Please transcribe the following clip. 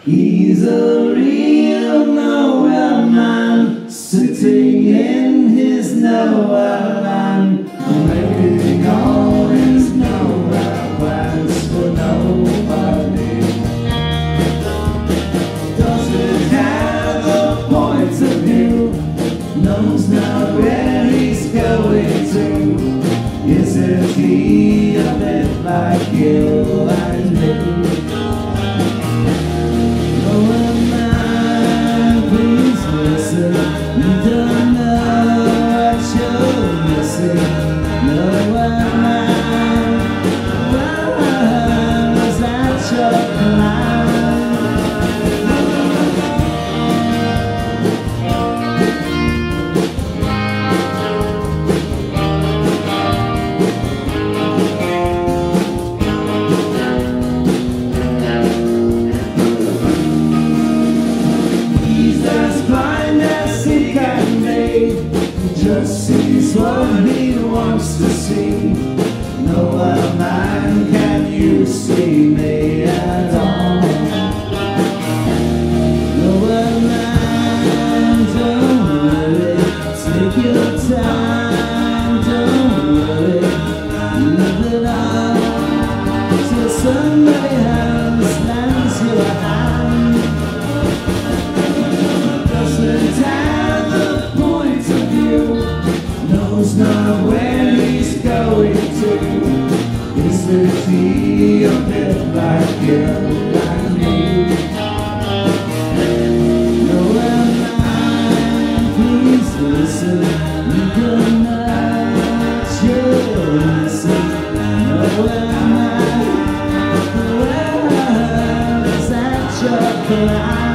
He's a real nowhere man, sitting in his nowhere land, making all his nowhere plans for nobody. Doesn't have a point of view, knows not where he's going to. Isn't he a bit like you and me? Just sees what he wants to see. No other man can you see me at all. No other man, don't worry, take your time, don't worry, leave it all till somebody else lends you a hand. Doesn't have a point of view, knows not where he's going to. Isn't he a bit like you and me? No man, please listen, you can not your listen. No man, where is that your plan?